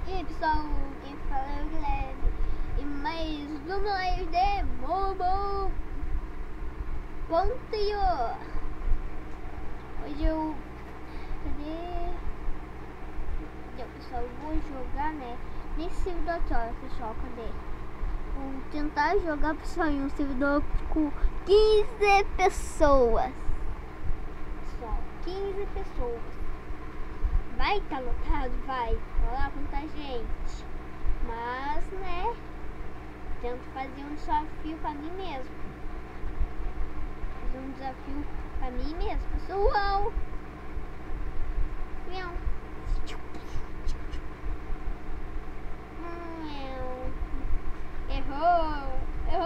E aí pessoal, quem fala é o Guilherme e mais um live de Momo Ponteio. Hoje eu pessoal, eu vou jogar, né, nesse servidor aqui, ó, pessoal, cadê? Vou tentar jogar, pessoal, em um servidor com 15 pessoas. Pessoal, 15 pessoas. Vai estar lotado? Vai. Olha lá quanta gente. Mas, né, tento fazer um desafio pra mim mesmo. Fazer um desafio pra mim mesmo, pessoal. Miau. Errou.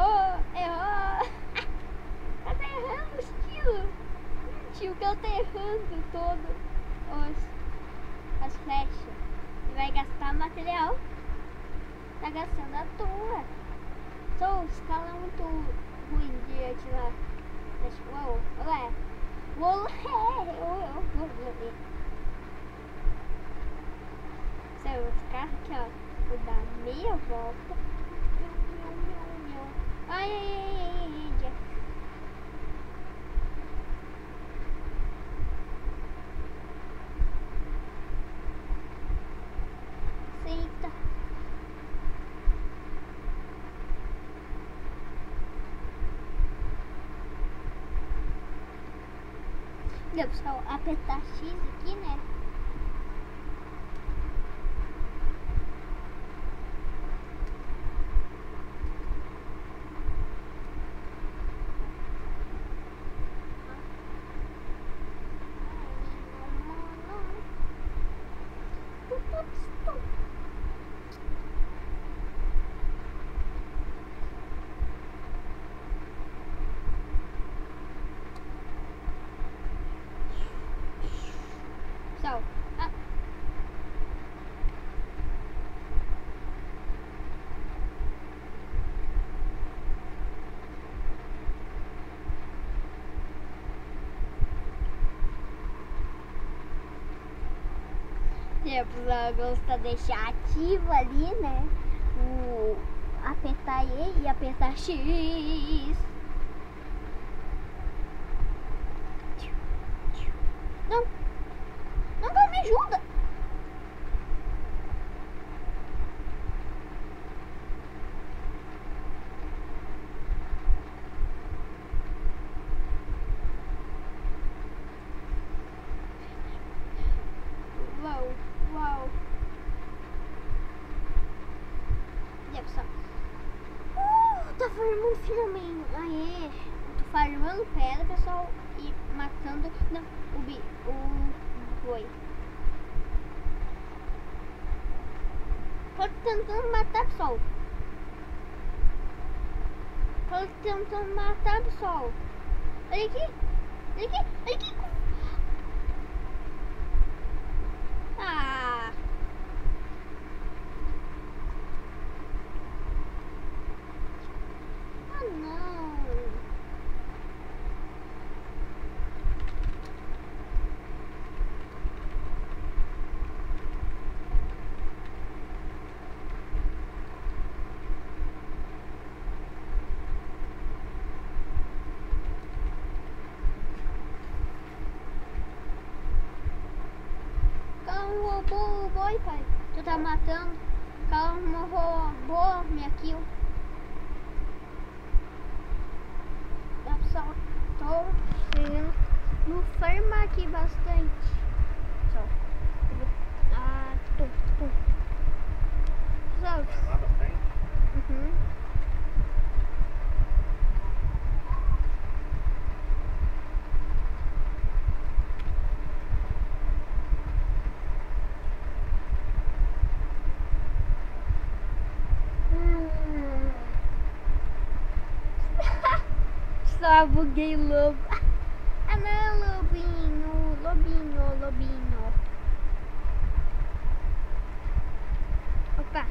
Tá errando os tiros. Tio, que eu tô errando todo as flechas. E vai gastar material. Tá gastando à toa. Só escala é muito ruim de atirar. Uou, olé. Eu vou ficar aqui, ó. Vou dar meia volta. Ai. Aceita. E pessoal, apertar X aqui, né? Pessoal, gosta de deixar ativo ali, né? Apertar E e apertar X. Não me ajuda. Uau. E aí, pessoal? Tá farmando finalmente. Aê. Tô farmando pedra, pessoal. E matando. Não, o boi. Tô tentando matar, pessoal. Olha aqui. Ah. Não. Roubou o boi, pai. Tu tá matando. Calma, roubou minha kill. Dá pessoal, tô querendo no farmar aqui bastante. Só. Tô. Pessoal. Farmar bastante? Uhum. Só buguei lobo. Ah não, lobinho. Opa.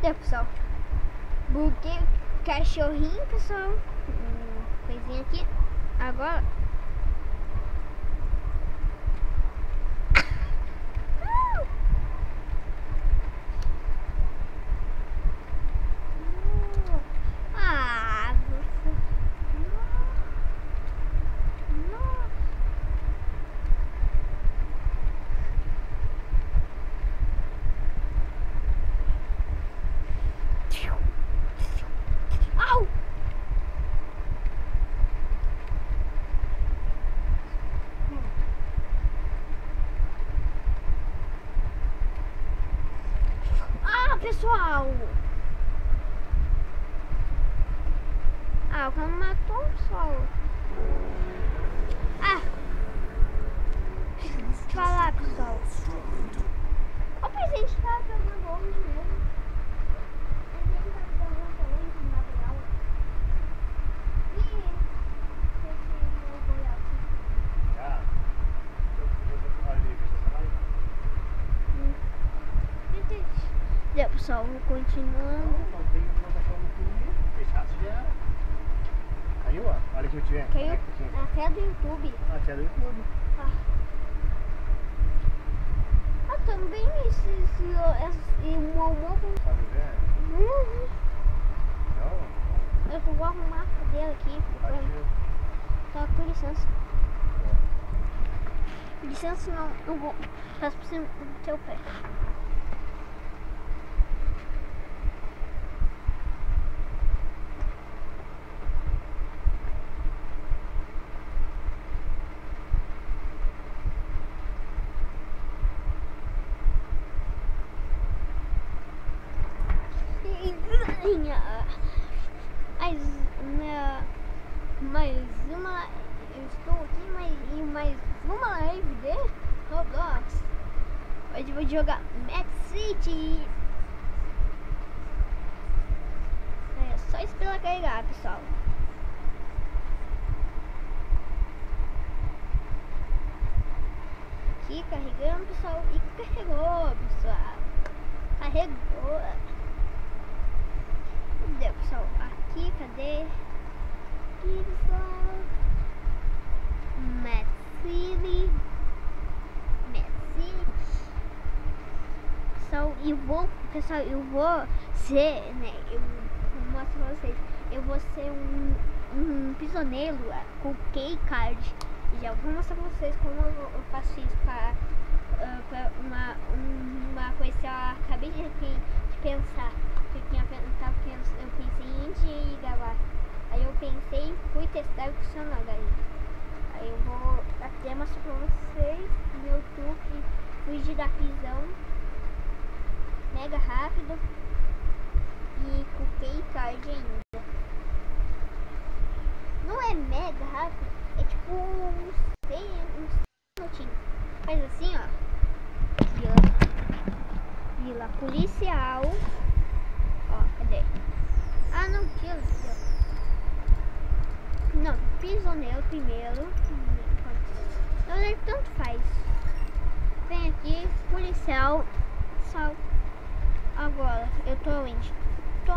Então, pessoal, buguei o cachorrinho, pessoal. Coisinha aqui. Agora. Pessoal, o cara matou o pessoal. Deixa eu falar, pessoal. O presente tá jogando hoje mesmo. Ele tá jogando hoje no material. E esse meu BOOYAH. Já, pessoal, continuando. Caiu, ó. Olha que eu tiver. Caiu até do YouTube. Até do YouTube. Também esse Momo. Tá vendo? Não. Eu vou arrumar a cadeira aqui. Tá, com licença. Licença, não. Eu vou. Peço pra você no teu pé. Mais uma, eu estou aqui em mais uma live de Roblox. Hoje eu vou jogar Max City. É só esperar carregar, pessoal. Aqui carregando, pessoal, e carregou, pessoal. Carregou. Cadê, pessoal? Aqui, cadê? Aqui, pessoal. Max City. Pessoal, eu vou ser, né? Eu vou mostrar pra vocês. Eu vou ser um prisioneiro com key card. Já vou mostrar pra vocês como eu faço isso para uma coisa que eu acabei de pensar. Eu pensei em gravar. Aí eu pensei, fui testar e funcionou daí. Aí eu vou até mostrar pra vocês meu truque, fugir da prisão mega rápido e com key card ainda. Não é mega rápido, é tipo uns 6 minutinhos. Faz assim, ó. Vila policial. Ó, cadê? Não, tira. Não, prisioneiro primeiro. Na verdade, tanto faz. Vem aqui, policial. Sal. Agora, eu tô onde? Tô.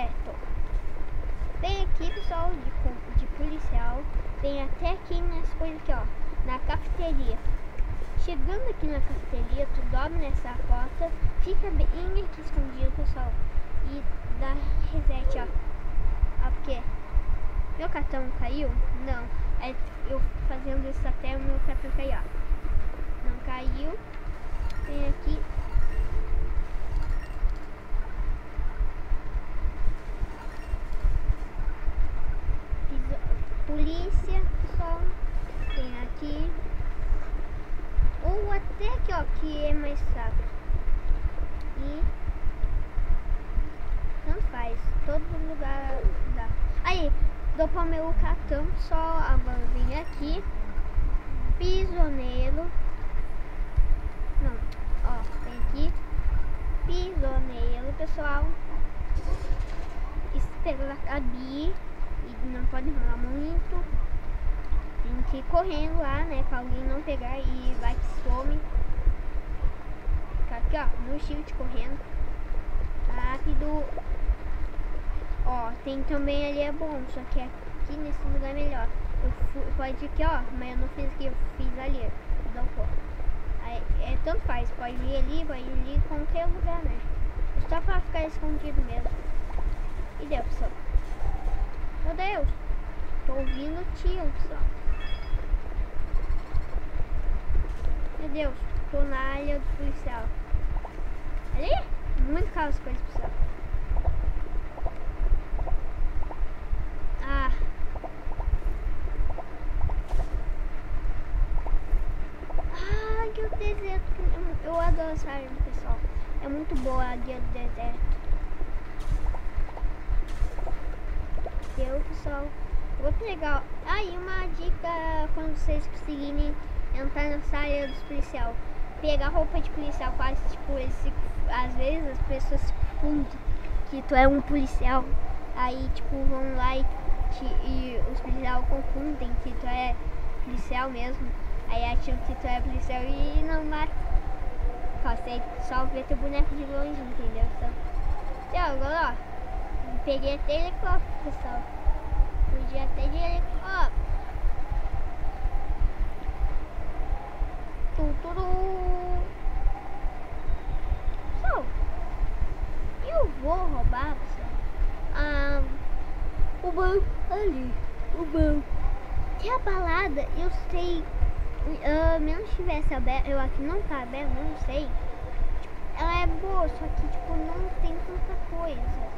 Vem aqui, pessoal, de policial. Vem até aqui nessa coisa aqui, ó. Na cafeteria. Chegando aqui na cafeteria, tu dobra nessa porta. Fica bem aqui escondido, pessoal. E dá reset, ó. Porque meu cartão caiu? Não. Aí eu fazendo isso até o meu cartão cair, ó. Não caiu. Vem aqui. Polícia, pessoal. Tem aqui. Ou até aqui, ó, que é mais fraco. E não faz. Todo lugar dá. Aí, dou para o meu cartão só. Agora vem aqui. Prisioneiro. Não, ó, vem aqui. Prisioneiro, pessoal. Espera abrir. E não pode enrolar muito. Tem que ir correndo lá, né? Pra alguém não pegar e vai que some. Fica aqui, ó, no shift correndo. Rápido. Ó, tem também ali é bom, só que aqui nesse lugar é melhor. Pode ir aqui, ó, mas eu não fiz aqui, eu fiz ali. Então, pô. Aí, tanto faz, pode ir ali, qualquer lugar, né? Só pra ficar escondido mesmo. E deu, pessoal. Meu Deus, tô ouvindo tiro, pessoal. Meu Deus, tô na área do policial. Ali? Muito caro as coisas, pessoal. Ah. Ah, guia do deserto. Eu adoro essa área, pessoal. É muito boa a guia do deserto. Pessoal, eu vou pegar. Aí uma dica quando vocês conseguirem entrar nessa área dos policial, pegar roupa de policial, quase tipo às vezes as pessoas se confundem que tu é um policial, aí tipo vão lá e os policiais confundem que tu é policial mesmo, aí acham que tu é policial e não mata, consegue só ver teu boneco de longe, entendeu? Então agora ó, peguei até helicóptero, pessoal. Podia até de helicóptero. Pessoal, eu vou roubar, pessoal. O banco ali. O banco. Que a balada, eu sei. Mesmo se tivesse aberto, eu aqui não tá aberto, não sei. Ela é boa, só que tipo, não tem tanta coisa.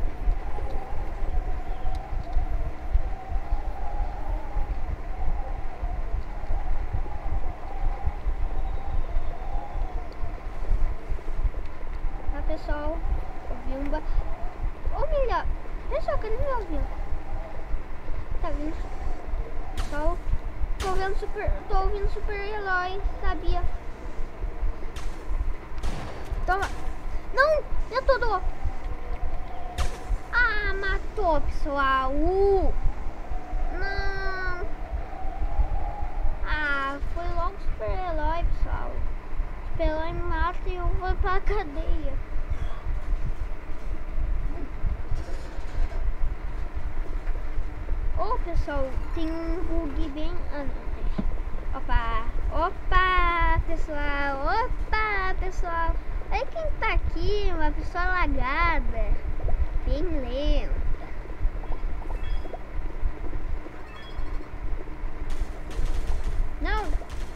Pessoal, ouvi um ou melhor, pessoal, cadê meu avião? Tá vindo? Pessoal, tô ouvindo super-herói, sabia? Toma! Não! Eu tô do... Ah, matou, pessoal! Não! Ah, foi logo super-herói, pessoal. Super-herói me mata e eu vou pra cadeia. Ô, pessoal, tem um bug bem... Ah, não, deixa. Opa, pessoal. Olha quem tá aqui, uma pessoa lagada. Bem lenta. Não.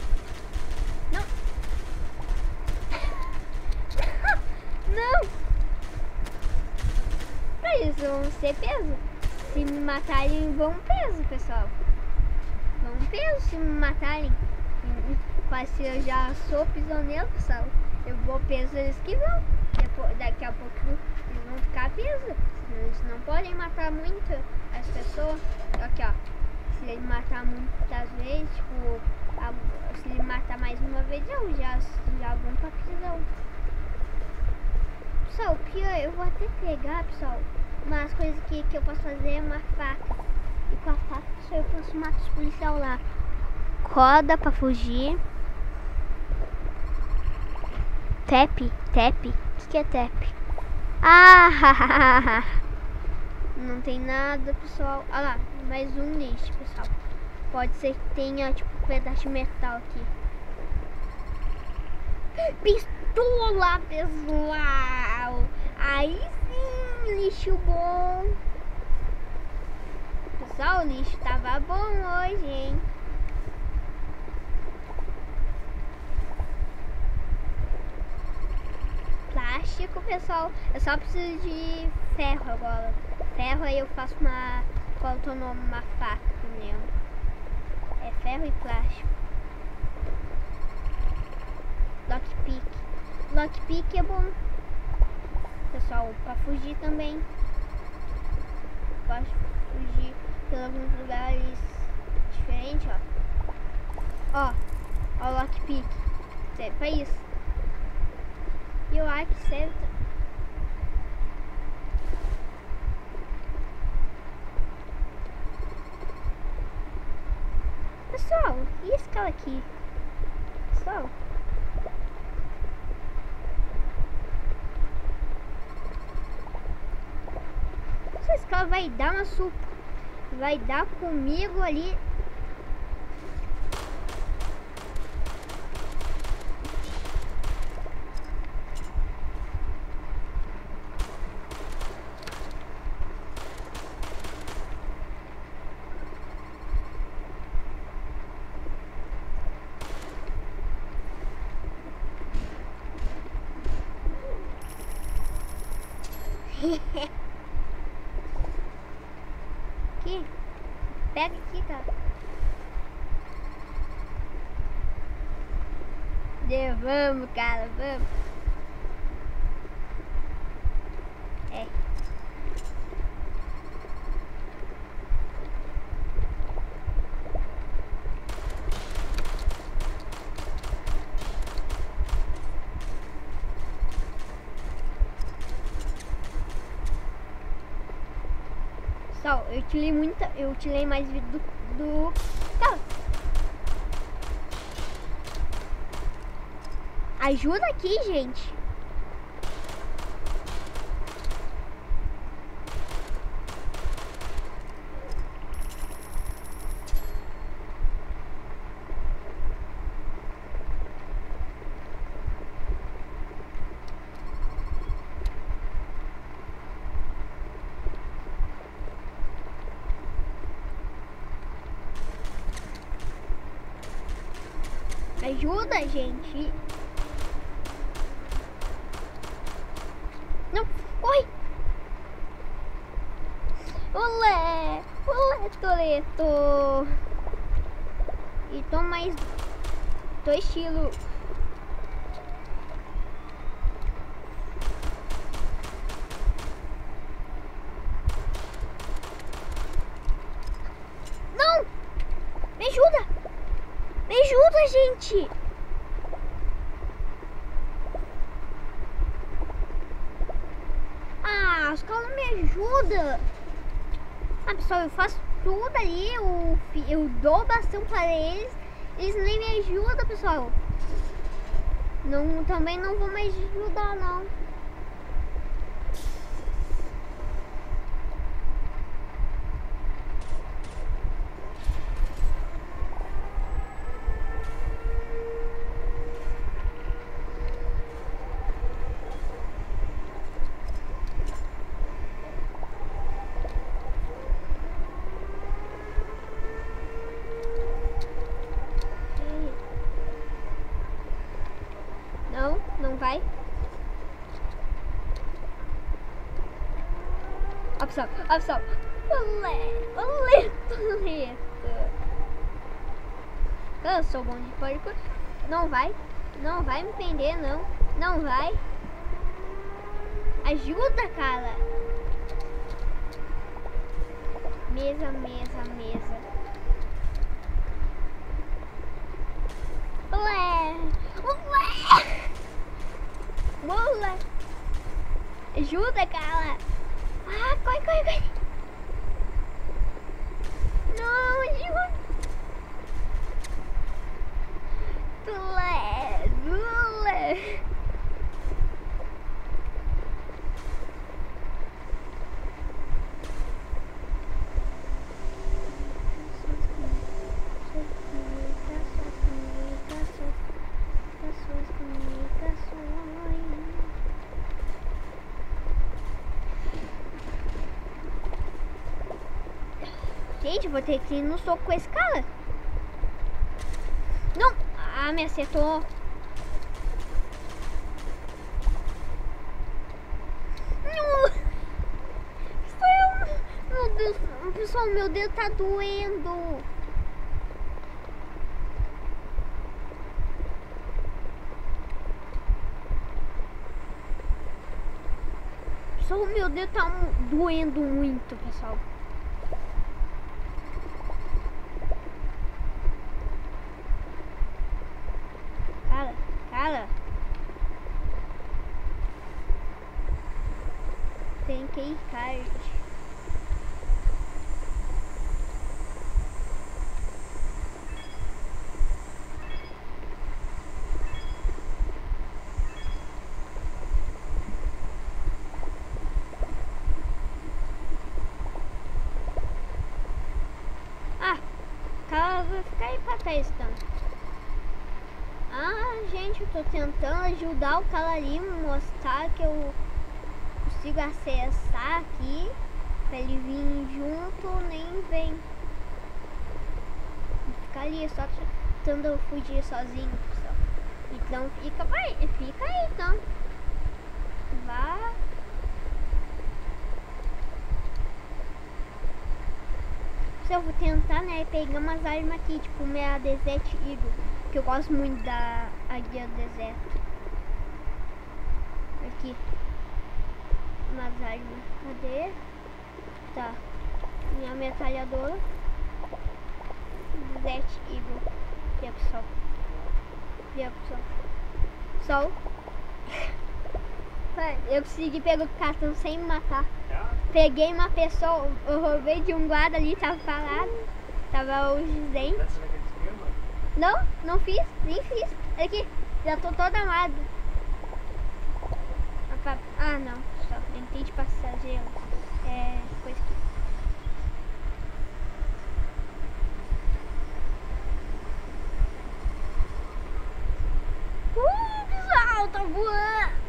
Não. Pra isso vão ser peso. Se me matarem, vão preso, pessoal. Vão preso se me matarem. Mas se eu já sou prisioneiro, pessoal, eu vou preso, eles que vão. Daqui a pouco eles vão ficar presos. Eles não podem matar muito as pessoas. Aqui, ó. Se ele matar muitas vezes, tipo, se ele matar mais uma vez, não, já vão pra prisão. Pessoal, pior, eu vou até pegar, pessoal, umas coisas que eu posso fazer é uma faca. E com a faca eu posso matar os policiais lá. Roda pra fugir. Tap. O que é tap? Ah! Não tem nada, pessoal. Olha lá, mais um lixo, pessoal. Pode ser que tenha tipo um pedaço de metal aqui. Pistola, pessoal! Aí sim, lixo bom. Pessoal, o lixo tava bom hoje, hein? Plástico, pessoal. Eu só preciso de ferro agora. Ferro, aí eu faço qual é o nome? Uma faca mesmo. É ferro e plástico. Lockpick. Lockpick é bom, pessoal, pra fugir também. Pode fugir por alguns lugares diferentes, ó. Ó o lockpick. Serve pra isso. E o ar que serve. Pessoal, e esse cara aqui? Pessoal, pessoal vai dar vai dar comigo ali. Aqui. Pega aqui, cara. Vamos, cara, vamos. É. Pessoal, eu utilizei mais vida do... Tá. Ajuda aqui, gente. Ajuda, gente. Não, corre. Olé, olé, Toreto. E toma mais 2 tiros. Não, me ajuda. Me ajuda, gente! Ah, os caras não me ajudam. Ah, pessoal, eu faço tudo ali. Eu dou bastão para eles. Eles nem me ajudam, pessoal. Não, também não vou mais ajudar, não. Não vai. Ó, pessoal. Olé. Eu sou bom de parkour. Não vai me prender, não. Não vai. Ajuda, cara. Mesa. Olé. Ajuda, cara. Ah, corre. Não, ajuda. Olé. Gente, vou ter que ir no soco com esse cara. Não! Ah, me acertou. Não! Meu Deus, pessoal, meu dedo tá doendo. Pessoal, meu dedo tá doendo muito, pessoal. Cara. Tem que ir card. pessoal vai ficar aí pra testando. Ah, gente, eu tô tentando ajudar o cara ali, mostrar que eu consigo acessar aqui. Pra ele vir junto, nem vem. Fica ali, só tentando fugir sozinho, pessoal. Então fica aí, então. Vá. Eu vou tentar, né, pegar umas armas aqui, tipo minha Desert Eagle, que eu gosto muito da águia do deserto. Aqui. Umas armas. Cadê? Tá. Minha metralhadora. Desert Eagle. E aí, pessoal. Sol. Eu consegui pegar o cartão sem me matar. Peguei uma pessoa, eu roubei de um guarda ali, tava parado. Tava os dentes. Não fiz, nem fiz. Aqui, já tô toda amada. Ah, não, só entrei de passageiro. É, coisa aqui. Pessoal, tá voando.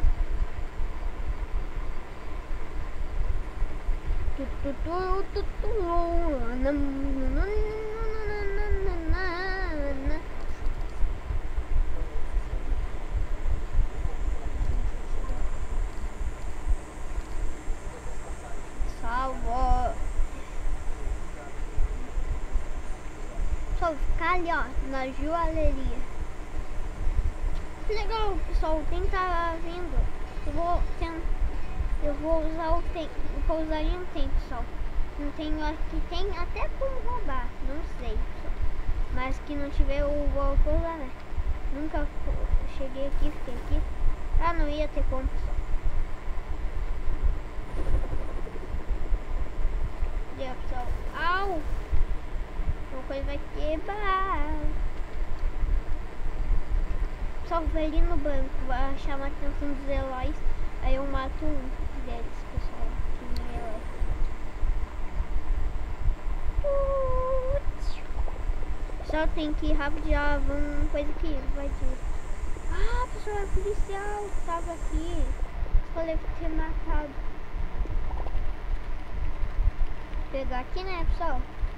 Salvo. Só ficar ali, ó, na joalheria. Que legal, pessoal, quem tá vindo? Eu vou usar o tempo. Eu pousaria um tempo só. Não tenho aqui, tem até como roubar, não sei. Mas que não tiver, eu vou pousar, né? Nunca cheguei aqui, fiquei aqui. Ah, não ia ter como, pessoal. E aí, pessoal, au! Uma coisa vai quebrar. Só vou ali no banco, vai chamar a atenção dos heróis. Aí eu mato um deles, pessoal. Que nem herói. Só tem que ir rápido, já vamos coisa aqui, vai dizer. Ah, pessoal, é policial que tava aqui. Falei que tinha matado. Vou pegar aqui, né, pessoal?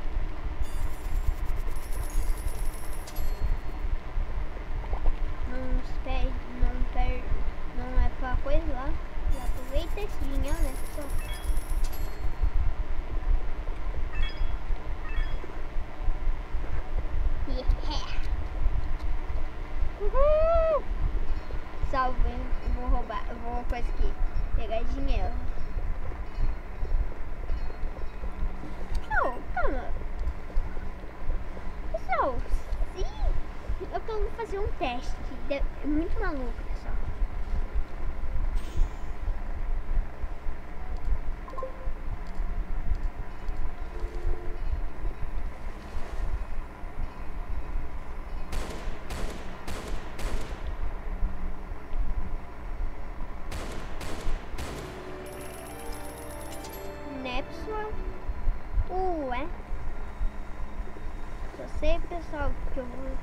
Não é pra coisa lá. Já aproveita esse dinheiro, né, pessoal? Yeah. Uhul! Salve, vou roubar, vou coisa aqui, pegar dinheiro. Pessoal, calma. Pessoal, eu quero fazer um teste, é muito maluco, pessoal. Né, pessoal? Ué. Eu sei, pessoal, que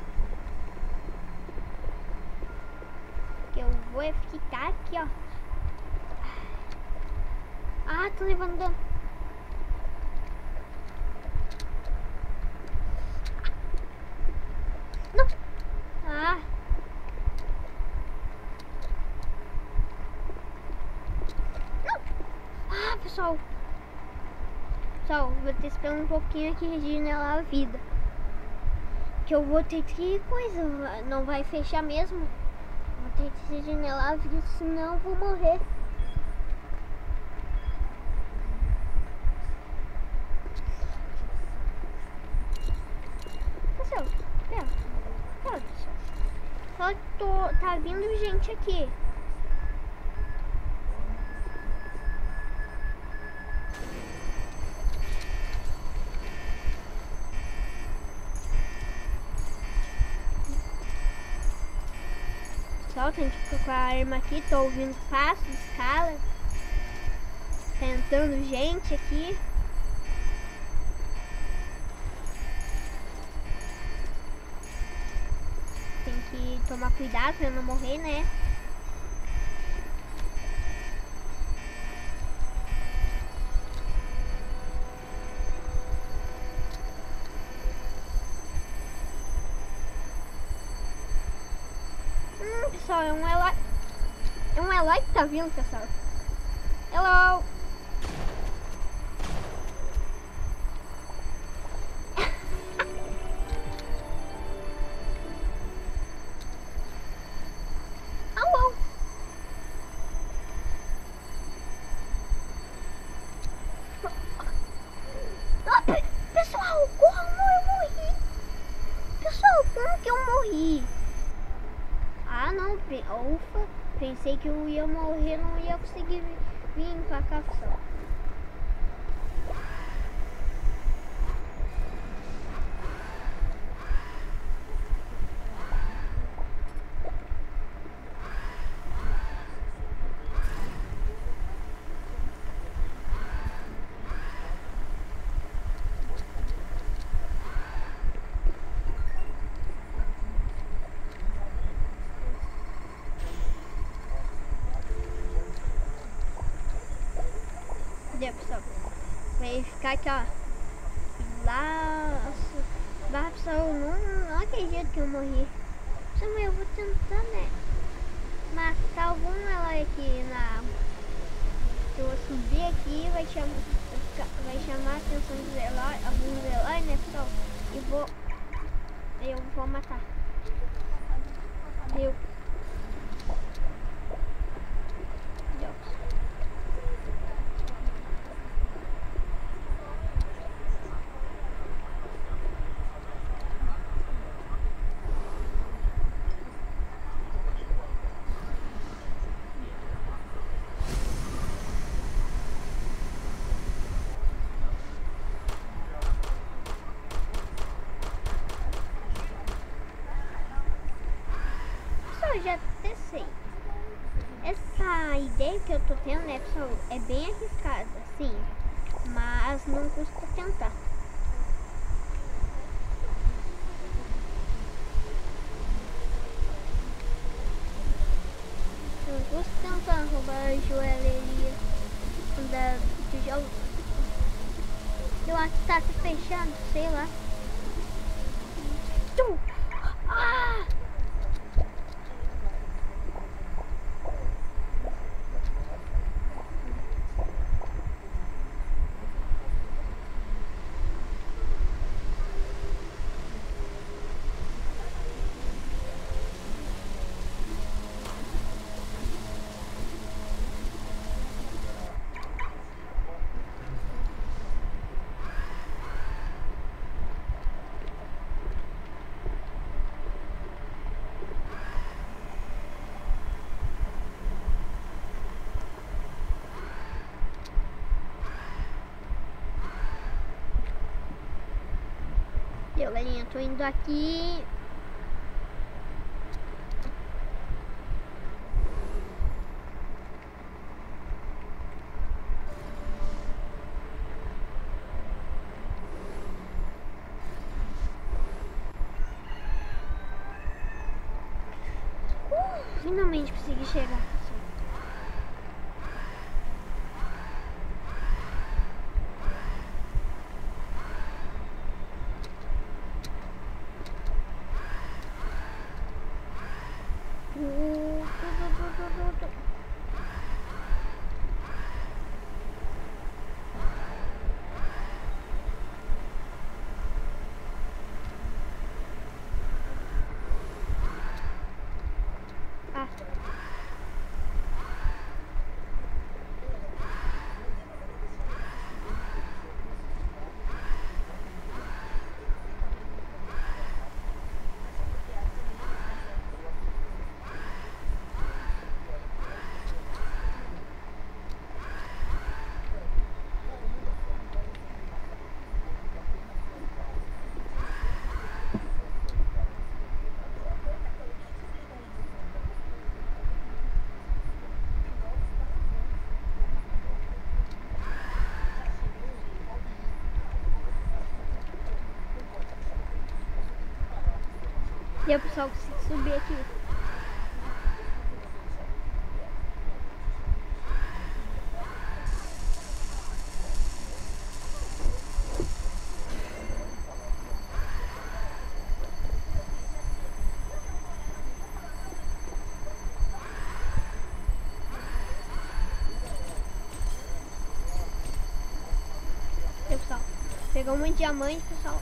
eu vou ficar aqui, ó. Ah, tô levando dano. Não. Ah. Não. Ah, pessoal. Pessoal, vou ter que esperar um pouquinho aqui regenerar a vida. Que eu vou ter que coisa, não vai fechar mesmo. Vou ter que regenerar a vida, senão eu vou morrer. Pessoal, pessoal. Só tá vindo gente aqui. Só tem que procurar a arma aqui, tô ouvindo passos, escalas. Tá entrando gente aqui. tomar cuidado pra não morrer, né? Pessoal, é um herói. É um herói que tá vindo, pessoal. Hello! Alô! Pessoal, como eu morri? Pessoal, como que eu morri? Ah, não. Ufa. Pensei que eu ia morrer, não ia conseguir vir pra cá, pessoal. Pessoal, vai ficar aqui, ó. Lá, pessoal, não acredito que eu morri. Pessoal, mas eu vou tentar, né, matar algum herói aqui na água. Eu vou subir aqui, vai chamar a atenção dos heróis, alguns heróis, né, pessoal? E eu vou matar. Deus. Eu já até sei. Essa ideia que eu tô tendo, né, pessoal, é bem arriscada, sim, mas não custa tentar. Não custa tentar roubar a joalheria do jogo. Eu acho que tá se fechando, sei lá. Ah! Eu, galerinha, tô indo aqui. Finalmente consegui chegar. E o pessoal consegue subir aqui. E, pessoal, pegou muito diamante, pessoal.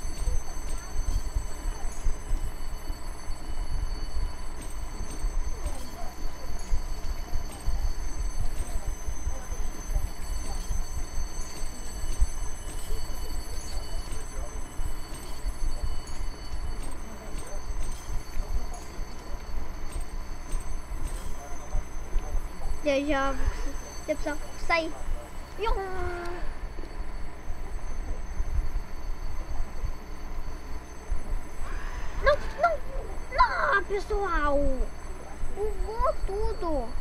Eu já vou pessoal, sair. Não, pessoal! Bugou tudo!